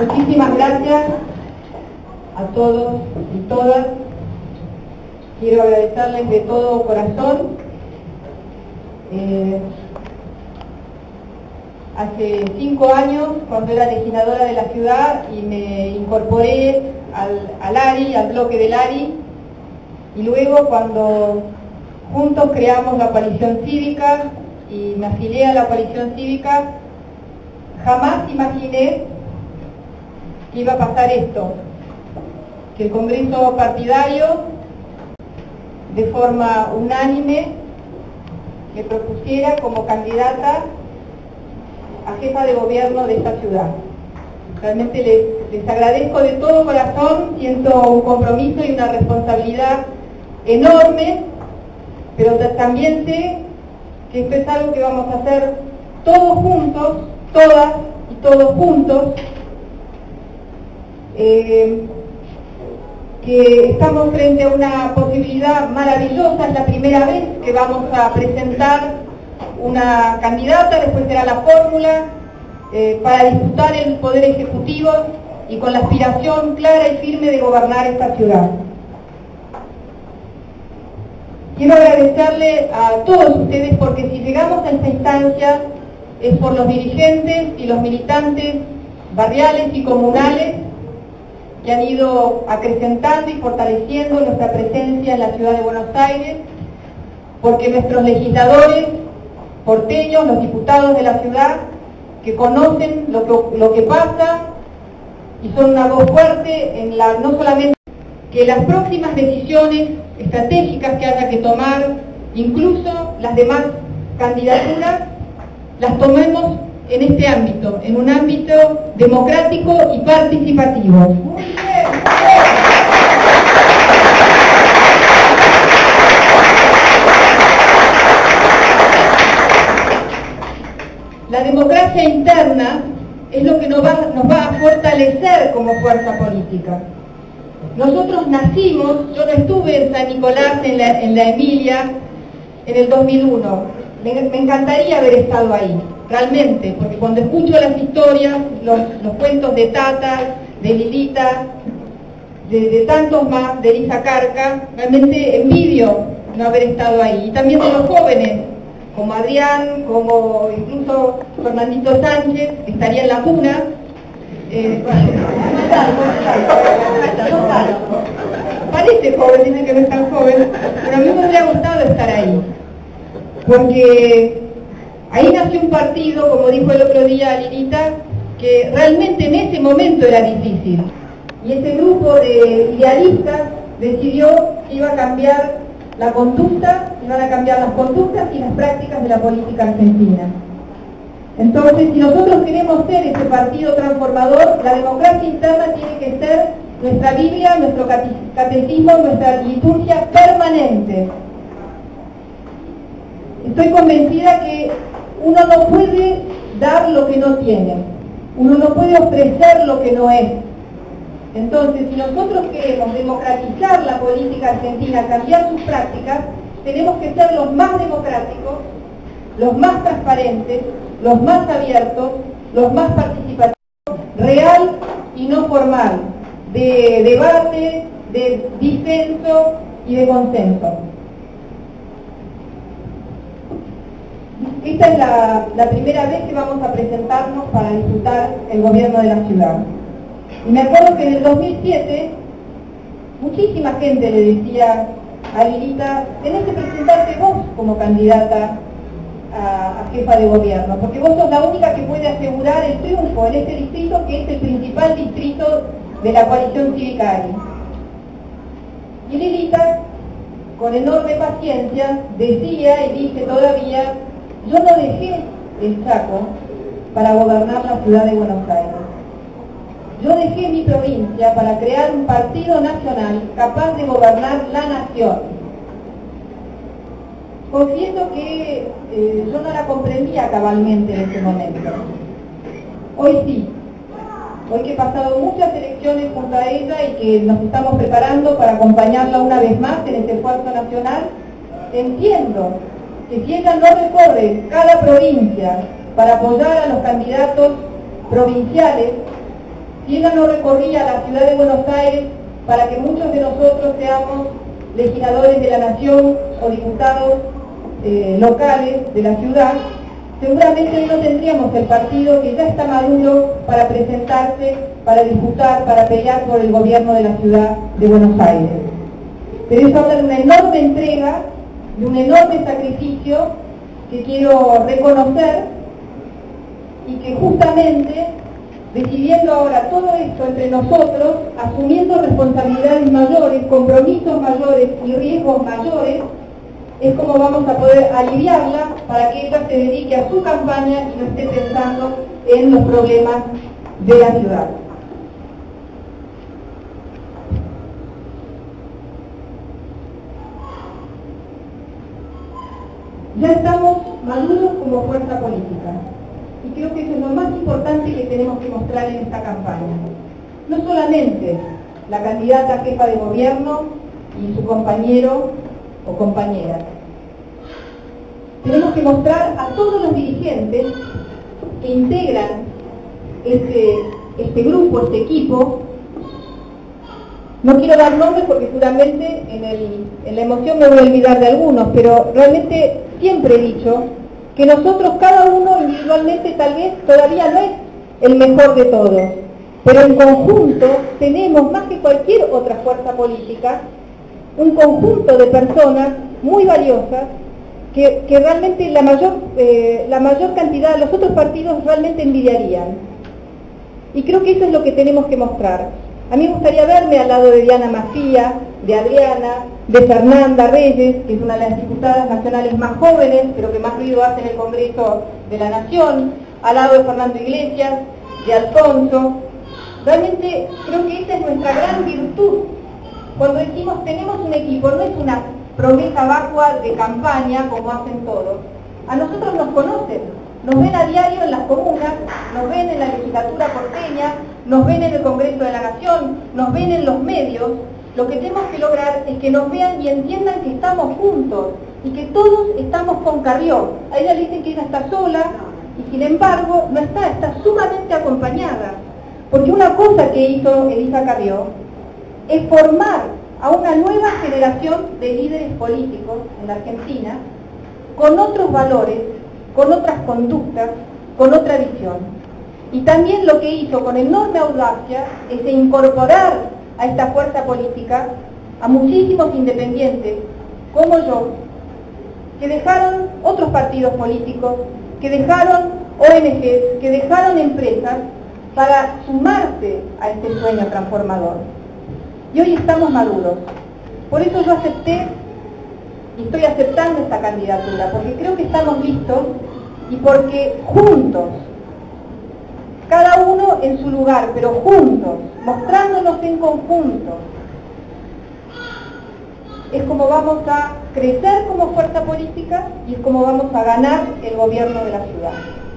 Muchísimas gracias a todos y todas. Quiero agradecerles de todo corazón. Hace 5 años, cuando era legisladora de la ciudad y me incorporé al ARI, al bloque del ARI, y luego cuando juntos creamos la coalición cívica y me afilié a la coalición cívica, jamás imaginé que iba a pasar esto, que el Congreso partidario, de forma unánime, me propusiera como candidata a jefa de gobierno de esta ciudad. Realmente les agradezco de todo corazón, siento un compromiso y una responsabilidad enorme, pero también sé que esto es algo que vamos a hacer todos juntos, todas y todos juntos, que estamos frente a una posibilidad maravillosa. Es la primera vez que vamos a presentar una candidata, después será la fórmula, para disputar el Poder Ejecutivo y con la aspiración clara y firme de gobernar esta ciudad. Quiero agradecerle a todos ustedes porque si llegamos a esta instancia es por los dirigentes y los militantes barriales y comunales que han ido acrecentando y fortaleciendo nuestra presencia en la ciudad de Buenos Aires, porque nuestros legisladores porteños, los diputados de la ciudad, que conocen lo que pasa y son una voz fuerte en no solamente que las próximas decisiones estratégicas que haya que tomar, incluso las demás candidaturas, las tomemos en este ámbito, en un ámbito democrático y participativo. Muy bien. La democracia interna es lo que nos va a fortalecer como fuerza política. Nosotros nacimos, yo no estuve en San Nicolás, en la Emilia, en el 2001. Me encantaría haber estado ahí, realmente, porque cuando escucho las historias, los cuentos de Tata, de Lilita, de tantos más, de Elisa Carca, realmente envidio no haber estado ahí. Y también de los jóvenes, como Adrián, como incluso Fernandito Sánchez, que estaría en la cuna. Parece joven, dicen que no es tan joven, pero a mí me hubiera gustado estar ahí, porque ahí nació un partido, como dijo el otro día Lilita, que realmente en ese momento era difícil, y ese grupo de idealistas decidió que iba a cambiar la conducta, iban a cambiar las conductas y las prácticas de la política argentina. Entonces, si nosotros queremos ser ese partido transformador, la democracia interna tiene que ser nuestra Biblia, nuestro catecismo, nuestra liturgia permanente. Estoy convencida que uno no puede dar lo que no tiene, uno no puede ofrecer lo que no es. Entonces, si nosotros queremos democratizar la política argentina, cambiar sus prácticas, tenemos que ser los más democráticos, los más transparentes, los más abiertos, los más participativos, real y no formal, de debate, de disenso y de consenso. Esta es la primera vez que vamos a presentarnos para disputar el gobierno de la ciudad. Y me acuerdo que en el 2007, muchísima gente le decía a Lilita, tenés que presentarte vos como candidata a jefa de gobierno, porque vos sos la única que puede asegurar el triunfo en este distrito, que es el principal distrito de la coalición cívica ARI. Y Lilita, con enorme paciencia, decía y dice todavía, yo no dejé el Chaco para gobernar la ciudad de Buenos Aires. Yo dejé mi provincia para crear un partido nacional capaz de gobernar la nación. Confieso que yo no la comprendía cabalmente en ese momento. Hoy sí. Hoy que he pasado muchas elecciones junto a ella y que nos estamos preparando para acompañarla una vez más en este esfuerzo nacional, entiendo que si ella no recorre cada provincia para apoyar a los candidatos provinciales, si ella no recorría la ciudad de Buenos Aires para que muchos de nosotros seamos legisladores de la nación o diputados locales de la ciudad, seguramente hoy no tendríamos el partido que ya está maduro para presentarse, para disputar, para pelear por el gobierno de la ciudad de Buenos Aires. Pero eso habla de una enorme entrega, de un enorme sacrificio que quiero reconocer y que justamente decidiendo ahora todo esto entre nosotros, asumiendo responsabilidades mayores, compromisos mayores y riesgos mayores, es como vamos a poder aliviarla para que ella se dedique a su campaña y no esté pensando en los problemas de la ciudad. Ya estamos maduros como fuerza política. Y creo que eso es lo más importante que tenemos que mostrar en esta campaña. No solamente la candidata a jefa de gobierno y su compañero o compañera. Tenemos que mostrar a todos los dirigentes que integran este grupo, este equipo. No quiero dar nombres porque seguramente en la emoción me voy a olvidar de algunos, pero realmente siempre he dicho que nosotros, cada uno individualmente, tal vez todavía no es el mejor de todos, pero en conjunto tenemos, más que cualquier otra fuerza política, un conjunto de personas muy valiosas que realmente la mayor cantidad de los otros partidos realmente envidiarían. Y creo que eso es lo que tenemos que mostrar. A mí me gustaría verme al lado de Diana Macía, de Adriana, de Fernanda Reyes, que es una de las diputadas nacionales más jóvenes, pero que más ruido hace en el Congreso de la Nación, al lado de Fernando Iglesias, de Alfonso. Realmente creo que esa es nuestra gran virtud. Cuando decimos tenemos un equipo, no es una promesa vacua de campaña como hacen todos. A nosotros nos conocen, nos ven a diario en las comunas, nos ven en la legislatura porteña, nos ven en el Congreso de la Nación, nos ven en los medios. Lo que tenemos que lograr es que nos vean y entiendan que estamos juntos y que todos estamos con Carrió. A ella le dicen que ella está sola y sin embargo no está sumamente acompañada. Porque una cosa que hizo Elisa Carrió es formar a una nueva generación de líderes políticos en la Argentina con otros valores, con otras conductas, con otra visión. Y también lo que hizo con enorme audacia es incorporar a esta fuerza política a muchísimos independientes, como yo, que dejaron otros partidos políticos, que dejaron ONGs, que dejaron empresas para sumarse a este sueño transformador. Y hoy estamos maduros. Por eso yo acepté y estoy aceptando esta candidatura, porque creo que estamos listos y porque juntos, cada uno en su lugar, pero juntos, mostrándonos en conjunto, es como vamos a crecer como fuerza política y es como vamos a ganar el gobierno de la ciudad.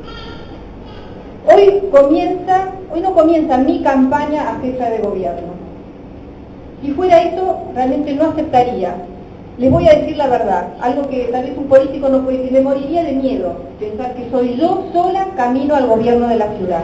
Hoy no comienza mi campaña a jefa de gobierno. Si fuera eso, realmente no aceptaría. Les voy a decir la verdad, algo que tal vez un político no puede decir, me moriría de miedo, pensar que soy yo sola camino al gobierno de la ciudad.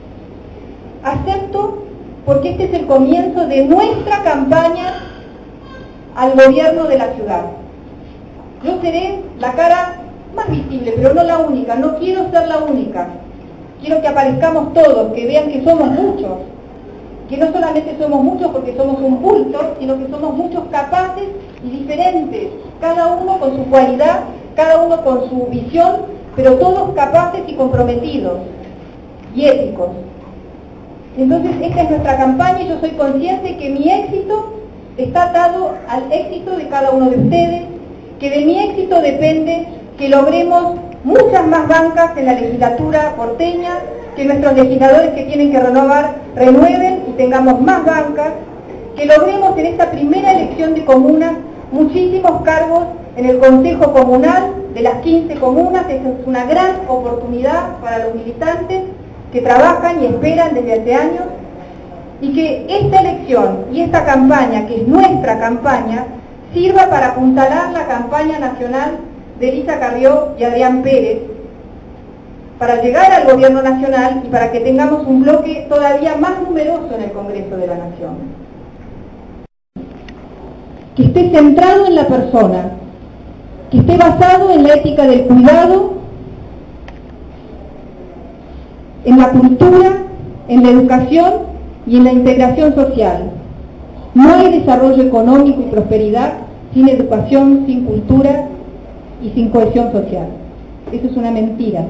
Acepto porque este es el comienzo de nuestra campaña al gobierno de la ciudad. Yo seré la cara más visible, pero no la única, no quiero ser la única. Quiero que aparezcamos todos, que vean que somos muchos, que no solamente somos muchos porque somos un bulto, sino que somos muchos capaces y diferentes, cada uno con su cualidad, cada uno con su visión, pero todos capaces y comprometidos y éticos. Entonces esta es nuestra campaña y yo soy consciente que mi éxito está atado al éxito de cada uno de ustedes, que de mi éxito depende que logremos muchas más bancas en la legislatura porteña, que nuestros legisladores que tienen que renovar renueven y tengamos más bancas, que logremos en esta primera elección de comunas muchísimos cargos en el Consejo Comunal de las 15 comunas. Esta es una gran oportunidad para los militantes que trabajan y esperan desde hace años, y que esta elección y esta campaña, que es nuestra campaña, sirva para apuntalar la campaña nacional de Elisa Carrió y Adrián Pérez, para llegar al gobierno nacional y para que tengamos un bloque todavía más numeroso en el Congreso de la Nación. Que esté centrado en la persona, que esté basado en la ética del cuidado, en la cultura, en la educación y en la integración social. No hay desarrollo económico y prosperidad sin educación, sin cultura y sin cohesión social. Eso es una mentira.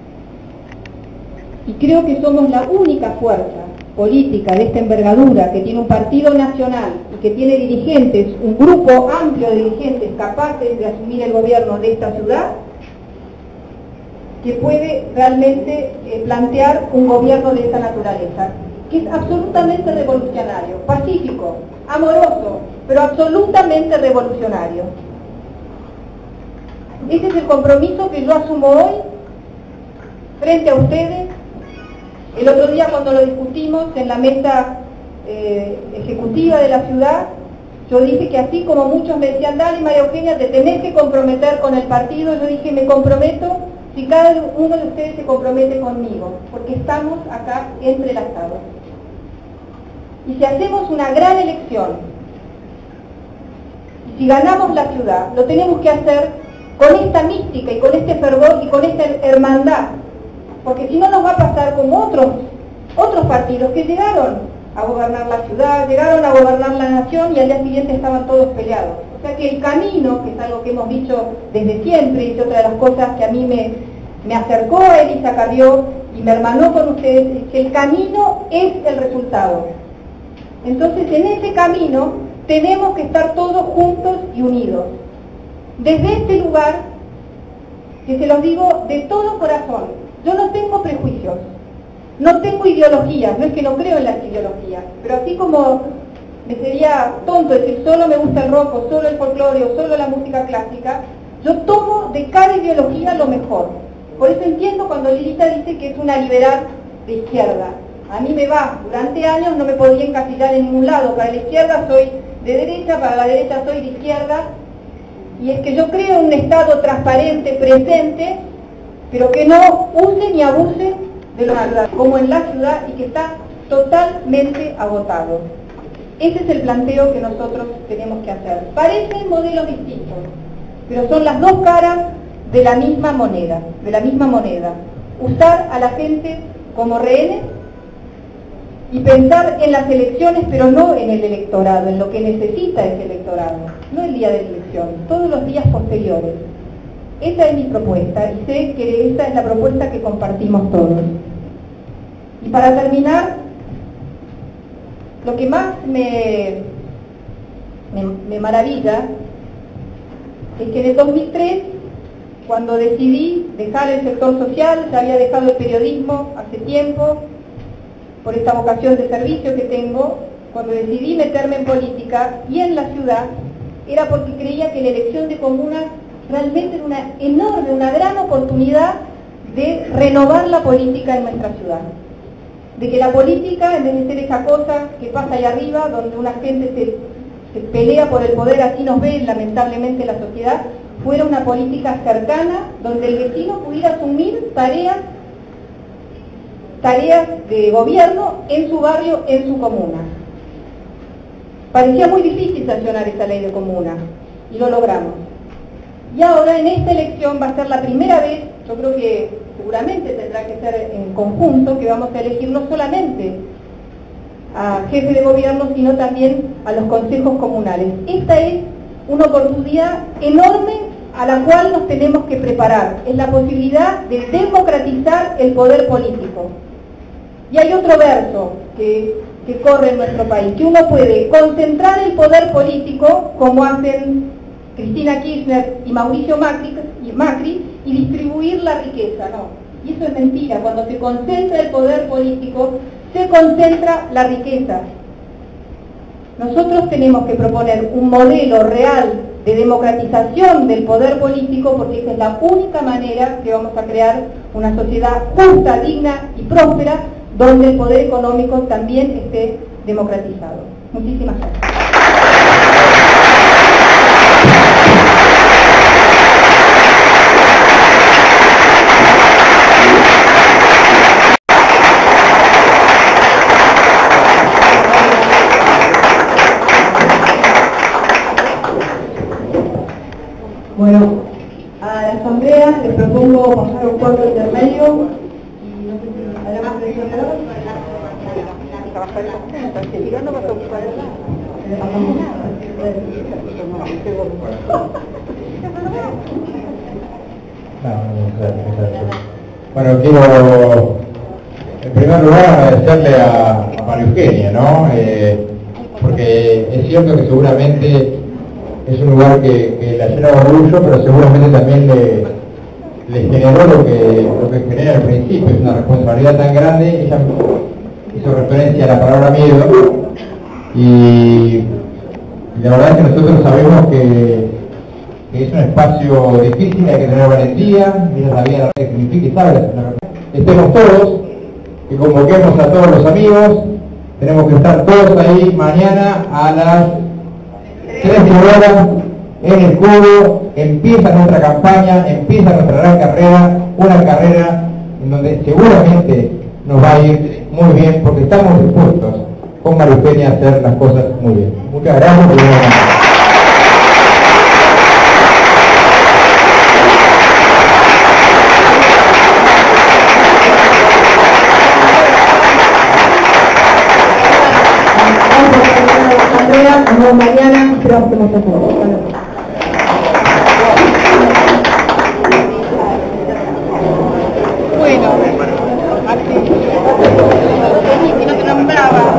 Y creo que somos la única fuerza política de esta envergadura que tiene un partido nacional y que tiene dirigentes, un grupo amplio de dirigentes capaces de asumir el gobierno de esta ciudad, que puede realmente plantear un gobierno de esta naturaleza, que es absolutamente revolucionario, pacífico, amoroso, pero absolutamente revolucionario. Ese es el compromiso que yo asumo hoy frente a ustedes. El otro día cuando lo discutimos en la mesa ejecutiva de la ciudad, yo dije que así como muchos me decían, dale María Eugenia, te tenés que comprometer con el partido, yo dije, me comprometo si cada uno de ustedes se compromete conmigo, porque estamos acá entrelazados. Y si hacemos una gran elección, y si ganamos la ciudad, lo tenemos que hacer con esta mística y con este fervor y con esta hermandad, porque si no nos va a pasar como otros partidos que llegaron a gobernar la ciudad, llegaron a gobernar la nación y al día siguiente estaban todos peleados. O sea que el camino, que es algo que hemos dicho desde siempre, y es otra de las cosas que a mí me acercó a Elisa Carrió y me hermanó con ustedes, es que el camino es el resultado. Entonces en ese camino tenemos que estar todos juntos y unidos. Desde este lugar, que se los digo de todo corazón, yo no tengo prejuicios, no tengo ideologías, no es que no creo en las ideologías, pero así como me sería tonto decir solo me gusta el rock, o solo el folclore, o solo la música clásica, yo tomo de cada ideología lo mejor. Por eso entiendo cuando Lilita dice que es una liberal de izquierda. A mí me va, durante años no me podía encasillar en ningún lado, para la izquierda soy de derecha, para la derecha soy de izquierda, y es que yo creo en un Estado transparente, presente, pero que no use ni abuse de la ciudad, como en la ciudad, y que está totalmente agotado. Ese es el planteo que nosotros tenemos que hacer. Parecen modelos distintos, pero son las dos caras de la misma moneda, Usar a la gente como rehenes y pensar en las elecciones, pero no en el electorado, en lo que necesita ese electorado, no el día de la elección, todos los días posteriores. Esa es mi propuesta y sé que esa es la propuesta que compartimos todos. Y para terminar, lo que más me maravilla es que en el 2003, cuando decidí dejar el sector social, ya había dejado el periodismo hace tiempo, por esta vocación de servicio que tengo, cuando decidí meterme en política y en la ciudad, era porque creía que la elección de comunas realmente era una enorme, una gran oportunidad de renovar la política en nuestra ciudad. De que la política, en vez de ser esa cosa que pasa allá arriba, donde una gente se pelea por el poder, así nos ve lamentablemente la sociedad, fuera una política cercana, donde el vecino pudiera asumir tareas de gobierno en su barrio, en su comuna. Parecía muy difícil sancionar esa ley de comuna, y lo logramos. Y ahora en esta elección va a ser la primera vez, yo creo que seguramente tendrá que ser en conjunto, que vamos a elegir no solamente a jefe de gobierno, sino también a los consejos comunales. Esta es una oportunidad enorme a la cual nos tenemos que preparar. Es la posibilidad de democratizar el poder político. Y hay otro verso que corre en nuestro país, que uno puede concentrar el poder político, como hacen Cristina Kirchner y Mauricio Macri, y distribuir la riqueza, no. Y eso es mentira. Cuando se concentra el poder político, se concentra la riqueza. Nosotros tenemos que proponer un modelo real de democratización del poder político, porque esa es la única manera que vamos a crear una sociedad justa, digna y próspera, donde el poder económico también esté democratizado. Muchísimas gracias. cuarto intermedio y no sé si haremos presionar. Bueno, quiero en primer lugar agradecerle a María Eugenia, ¿no? Porque es cierto que seguramente es un lugar que la llena de orgullo, pero seguramente también le generó lo que genera al principio, es una responsabilidad tan grande. Ella hizo referencia a la palabra miedo y la verdad es que nosotros sabemos que es un espacio difícil, hay que tener valentía, mira la vida que significa y sabes, estemos todos, que convoquemos a todos los amigos, tenemos que estar todos ahí mañana a las 13 horas en el Cubo. Empieza nuestra campaña, empieza nuestra gran carrera, una carrera en donde seguramente nos va a ir muy bien porque estamos dispuestos con María Eugenia a hacer las cosas muy bien. Muchas gracias. Nos vemos mañana, espero que nos todos. Bueno, y no te nombraba,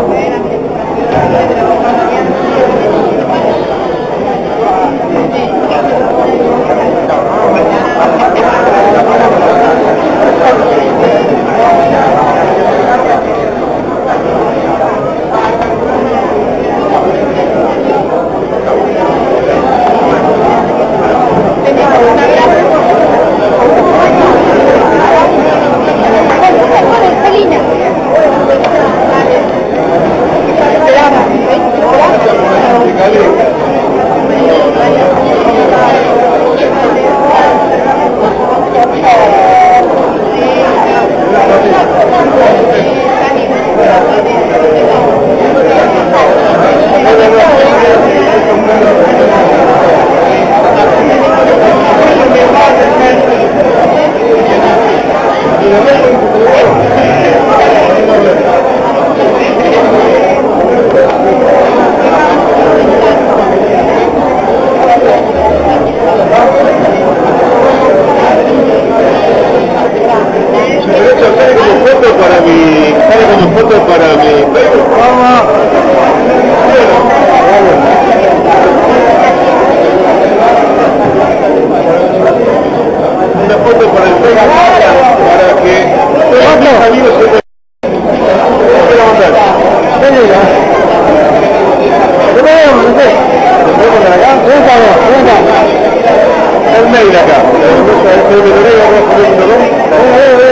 el mail acá.